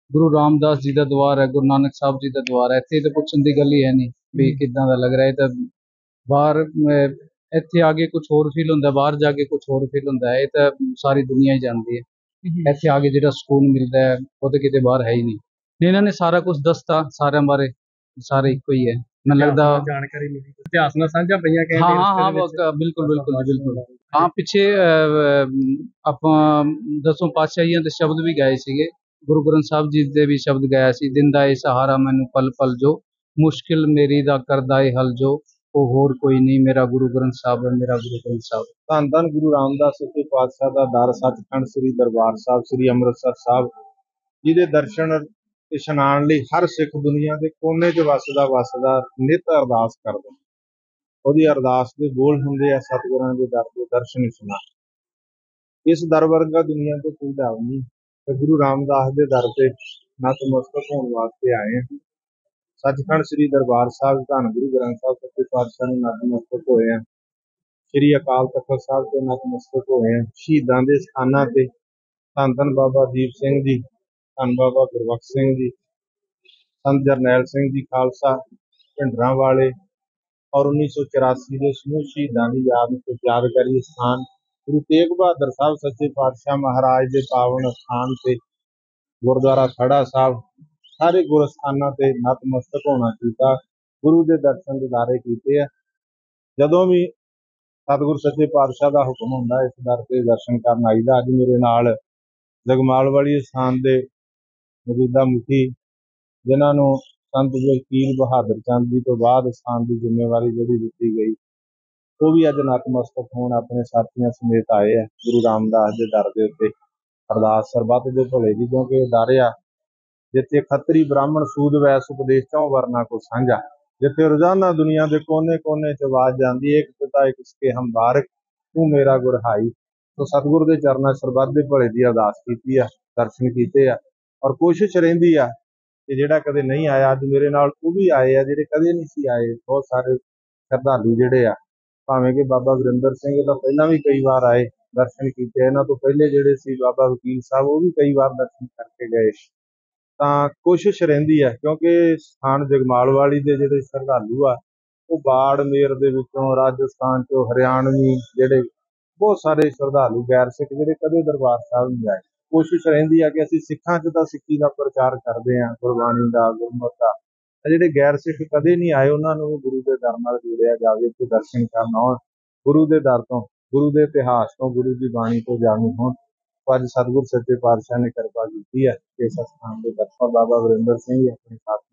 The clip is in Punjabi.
ਗੁਰੂ ਰਾਮਦਾਸ ਜੀ ਦਾ ਦਰਬਾਰ ਹੈ, ਗੁਰੂ ਨਾਨਕ ਸਾਹਿਬ ਜੀ ਦਾ ਦਰਬਾਰ ਹੈ। ਇੱਥੇ ਤਾਂ ਪੁੱਛਣ ਦੀ ਗੱਲ ਹੀ ਹੈ ਨਹੀਂ ਵੀ ਕਿੱਦਾਂ ਦਾ ਲੱਗ ਰਿਹਾ। ਇਹ ਤਾਂ ਬਾਹਰ ਇੱਥੇ ਆ ਕੇ ਕੁਝ ਹੋਰ ਫੀਲ ਹੁੰਦਾ, ਬਾਹਰ ਜਾ ਕੇ ਕੁਝ ਹੋਰ ਫੀਲ ਹੁੰਦਾ ਹੈ। ਇਹ ਤਾਂ ਸਾਰੀ ਦੁਨੀਆ ਹੀ ਜਾਣਦੀ ਹੈ। ਇੱਥੇ ਆ ਕੇ ਜਿਹੜਾ ਸਕੂਨ ਮਿਲਦਾ ਹੈ ਉਹ ਤਾਂ ਕਿਤੇ ਬਾਹਰ ਹੈ ਹੀ ਨਹੀਂ। ਇਹਨਾਂ ਨੇ ਸਾਰਾ ਕੁਝ ਦੱਸਤਾ, ਸਾਰਿਆਂ ਬਾਰੇ, ਸਾਰੇ ਇੱਕੋ ਹੀ ਹੈ। ਮੈਨੂੰ ਲੱਗਦਾ ਜਾਣਕਾਰੀ ਮਿਲੀ, ਇਤਿਹਾਸ ਨਾਲ ਸਾਂਝਾ ਪਈਆਂ ਹਾਂ ਹਾਂ ਹਾਂ ਬਿਲਕੁਲ ਬਿਲਕੁਲ ਜੀ ਬਿਲਕੁਲ। ਹਾਂ ਪਿੱਛੇ ਆਪਾਂ ਦਸੋਂ ਪਾਤਸ਼ਾਹੀਆਂ ਦੇ ਸ਼ਬਦ ਵੀ ਗਾਏ ਸੀਗੇ। ਗੁਰੂ ਗ੍ਰੰਥ ਸਾਹਿਬ ਜੀ ਦੇ ਵੀ ਸ਼ਬਦ ਗਾਇਆ ਸੀ, ਦਿੰਦਾ ਏ ਸਹਾਰਾ ਮੈਨੂੰ ਪਲ ਪਲ ਜੋ, ਮੁਸ਼ਕਿਲ ਮੇਰੀ ਦਾ ਕਰਦਾ ਏ ਹੱਲ ਜੋ, ਉਹ ਹੋਰ ਕੋਈ ਨਹੀਂ ਮੇਰਾ ਗੁਰੂ ਗ੍ਰੰਥ ਸਾਹਿਬ ਹੈ, ਮੇਰਾ ਗੁਰੂ ਗ੍ਰੰਥ ਸਾਹਿਬ। ਧੰਨ ਧੰਨ ਗੁਰੂ ਰਾਮਦਾਸ ਸੱਚੇ ਪਾਤਸ਼ਾਹ ਦਾ ਦਰ ਸੱਚਖੰਡ ਸ੍ਰੀ ਦਰਬਾਰ ਸਾਹਿਬ ਸ੍ਰੀ ਅੰਮ੍ਰਿਤਸਰ ਸਾਹਿਬ, ਜਿਹਦੇ ਦਰਸ਼ਨ ਇਸ਼ਨਾਨ ਲਈ ਹਰ ਸਿੱਖ ਦੁਨੀਆ ਦੇ ਕੋਨੇ 'ਚ ਵਸਦਾ ਨਿੱਤ ਅਰਦਾਸ ਕਰਦਾ। ਉਹਦੀ ਅਰਦਾਸ ਦੇ ਬੋਲ ਹੁੰਦੇ ਆ ਸਤਿਗੁਰਾਂ ਦੇ ਦਰ ਦੇ ਦਰਸ਼ਨ ਇਸ਼ਨਾਨ। ਇਸ ਦਰ ਵਰਗਾ ਦੁਨੀਆ ਤੇ ਕੋਈ ਦਰ ਨਹੀਂ, ਤੇ ਗੁਰੂ ਰਾਮਦਾਸ ਦੇ ਦਰ ਤੇ ਨਤਮਸਤਕ ਹੋਣ ਵਾਸਤੇ ਆਏ ਹਾਂ। ਸੱਚਖੰਡ ਸ੍ਰੀ ਦਰਬਾਰ ਸਾਹਿਬ ਧੰਨ ਗੁਰੂ ਗ੍ਰੰਥ ਸਾਹਿਬ ਸੱਚੇ ਪਾਤਸ਼ਾਹ ਨੂੰ ਨਤਮਸਤਕ ਹੋਏ ਆ। ਸ੍ਰੀ ਅਕਾਲ ਤਖਤ ਸਾਹਿਬ ਤੇ ਨਤਮਸਤਕ ਹੋਏ ਆ। ਸ਼ਹੀਦਾਂ ਦੇ ਸਥਾਨਾਂ ਤੇ ਧੰਨ ਧੰਨ ਬਾਬਾ ਦੀਪ ਸਿੰਘ ਜੀ, ਧੰਨ ਬਾਬਾ ਗੁਰਬਖਸ਼ ਸਿੰਘ ਜੀ, ਸੰਤ ਜਰਨੈਲ ਸਿੰਘ ਜੀ ਖਾਲਸਾ ਭਿੰਡਰਾਂ ਵਾਲੇ ਔਰ 1984 ਦੇ ਸਮੂਹ ਸ਼ਹੀਦਾਂ ਦੀ ਯਾਦ ਤੇ ਯਾਦਗਾਰੀ ਸਥਾਨ ਗੁਰੂ ਤੇਗ ਬਹਾਦਰ ਸਾਹਿਬ ਸੱਚੇ ਪਾਤਸ਼ਾਹ ਮਹਾਰਾਜ ਦੇ ਪਾਵਨ ਸਥਾਨ ਤੇ ਗੁਰਦੁਆਰਾ ਖੜਾ ਸਾਹਿਬ, ਸਾਰੇ ਗੁਰ ਸਥਾਨਾਂ ਤੇ ਨਤਮਸਤਕ ਹੋਣਾ ਕੀਤਾ, ਗੁਰੂ ਦੇ ਦਰਸ਼ਨ ਦਿਦਾਰੇ ਕੀਤੇ ਆ। ਜਦੋਂ ਵੀ ਸਤਿਗੁਰ ਸੱਚੇ ਪਾਤਸ਼ਾਹ ਦਾ ਹੁਕਮ ਹੁੰਦਾ ਇਸ ਦਰ ਤੇ ਦਰਸ਼ਨ ਕਰਨ ਆਈਦਾ। ਅੱਜ ਮੇਰੇ ਨਾਲ ਜਗਮਾਲ ਵਾਲੀ ਸਥਾਨ ਦੇ ਮੌਜੂਦਾ ਮੁਖੀ, ਜਿਨ੍ਹਾਂ ਨੂੰ ਸੰਤ ਵਕੀਲ ਬਹਾਦਰ ਚੰਦ ਜੀ ਤੋਂ ਬਾਅਦ ਸਥਾਨ ਦੀ ਜ਼ਿੰਮੇਵਾਰੀ ਜਿਹੜੀ ਦਿੱਤੀ ਗਈ, ਉਹ ਵੀ ਅੱਜ ਨਤਮਸਤਕ ਹੋਣ ਆਪਣੇ ਸਾਥੀਆਂ ਸਮੇਤ ਆਏ ਆ ਗੁਰੂ ਰਾਮਦਾਸ ਦੇ ਦਰ ਦੇ ਉੱਤੇ। ਅਰਦਾਸ ਸਰਬੱਤ ਦੇ ਭਲੇ ਦੀ, ਕਿਉਂਕਿ ਇਹ ਦਰ ਆ ਜਿੱਥੇ ਖੱਤਰੀ ਬ੍ਰਾਹਮਣ ਸੂਦ ਵੈਸ ਉਪਦੇਸ਼ ਚੌਂ ਵਰਨਾ ਕੋ ਸਾਂਝਾ, ਜਿੱਥੇ ਰੋਜ਼ਾਨਾ ਦੁਨੀਆ ਦੇ ਕੋਨੇ ਕੋਨੇ 'ਚ ਆਵਾਜ਼ ਜਾਂਦੀ ਏਕ ਪਿਤਾ ਏਕ ਸਿਕੇ ਹਮ ਬਾਰਿਕ ਤੂੰ ਮੇਰਾ ਗੁਰਹਾਈ। ਸੋ ਸਤਿਗੁਰ ਦੇ ਚਰਨਾਂ ਸਰਬੱਤ ਦੇ ਭਲੇ ਦੀ ਅਰਦਾਸ ਕੀਤੀ ਆ, ਦਰਸ਼ਨ ਕੀਤੇ ਆ, ਔਰ ਕੋਸ਼ਿਸ਼ ਰਹਿੰਦੀ ਆ ਕਿ ਜਿਹੜਾ ਕਦੇ ਨਹੀਂ ਆਇਆ, ਅੱਜ ਮੇਰੇ ਨਾਲ ਉਹ ਵੀ ਆਏ ਆ ਜਿਹੜੇ ਕਦੇ ਨਹੀਂ ਸੀ ਆਏ। ਬਹੁਤ ਸਾਰੇ ਸ਼ਰਧਾਲੂ ਜਿਹੜੇ ਆ, ਭਾਵੇਂ ਕਿ ਬਾਬਾ ਵਰਿੰਦਰ ਸਿੰਘ ਤਾਂ ਪਹਿਲਾਂ ਵੀ ਕਈ ਵਾਰ ਆਏ, ਦਰਸ਼ਨ ਕੀਤੇ। ਇਹਨਾਂ ਤੋਂ ਪਹਿਲੇ ਜਿਹੜੇ ਸੀ ਬਾਬਾ ਵਕੀਲ ਸਾਹਿਬ, ਉਹ ਵੀ ਕਈ ਵਾਰ ਦਰਸ਼ਨ ਕਰਕੇ ਗਏ। ਤਾਂ ਕੋਸ਼ਿਸ਼ ਰਹਿੰਦੀ ਹੈ, ਕਿਉਂਕਿ ਸਥਾਨ ਜਗਮਾਲ ਵਾਲੀ ਦੇ ਜਿਹੜੇ ਸ਼ਰਧਾਲੂ ਆ ਉਹ ਬਾੜਮੇਰ ਦੇ ਵਿੱਚੋਂ, ਰਾਜਸਥਾਨ 'ਚੋਂ, ਹਰਿਆਣਵੀ ਜਿਹੜੇ ਬਹੁਤ ਸਾਰੇ ਸ਼ਰਧਾਲੂ ਗੈਰ ਸਿੱਖ ਜਿਹੜੇ ਕਦੇ ਦਰਬਾਰ ਸਾਹਿਬ ਨਹੀਂ ਆਏ। ਕੋਸ਼ਿਸ਼ ਰਹਿੰਦੀ ਆ ਕਿ ਅਸੀਂ ਸਿੱਖਾਂ 'ਚ ਤਾਂ ਸਿੱਖੀ ਦਾ ਪ੍ਰਚਾਰ ਕਰਦੇ ਹਾਂ, ਗੁਰਬਾਣੀ ਦਾ, ਗੁਰਮਤਿ ਦਾ, ਜਿਹੜੇ ਗੈਰ ਸਿੱਖ ਕਦੇ ਨਹੀਂ ਆਏ ਉਹਨਾਂ ਨੂੰ ਵੀ ਗੁਰੂ ਦੇ ਦਰ ਨਾਲ ਜੋੜਿਆ ਜਾਵੇ, ਤੇ ਦਰਸ਼ਨ ਕਰਨ ਆਉਣ, ਗੁਰੂ ਦੇ ਦਰ ਤੋਂ, ਗੁਰੂ ਦੇ ਇਤਿਹਾਸ ਤੋਂ, ਗੁਰੂ ਦੀ ਬਾਣੀ ਤੋਂ ਜਾਣੂ ਹੋਣ। ਅੱਜ ਸਤਿਗੁਰ ਸੱਚੇ ਪਾਤਸ਼ਾਹ ਨੇ ਕਿਰਪਾ ਕੀਤੀ ਹੈ ਕਿ ਇਸ ਸਥਾਨ ਦੇ ਦਰਸ਼ਨ ਬਾਬਾ ਵਰਿੰਦਰ ਸਿੰਘ ਆਪਣੇ ਸਾਥ